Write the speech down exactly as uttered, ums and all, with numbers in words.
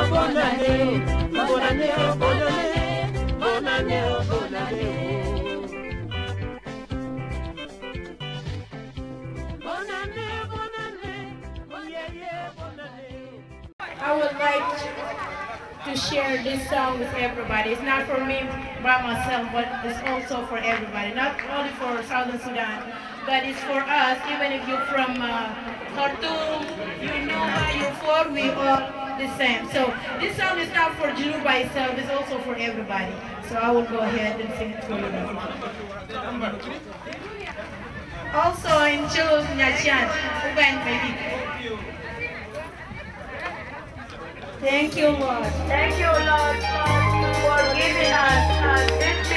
I would like to share this song with everybody. It's not for me by myself, but it's also for everybody. Not only for Southern Sudan, but it's for us. Even if you're from uh, Khartoum, you know how you're for, we are the same. So this song is not for Junu by itself, it's also for everybody. So I will go ahead and sing it for you. Also in Chulu Achan, Uban baby. Thank you, Lord. Thank you, Lord, for giving us uh, this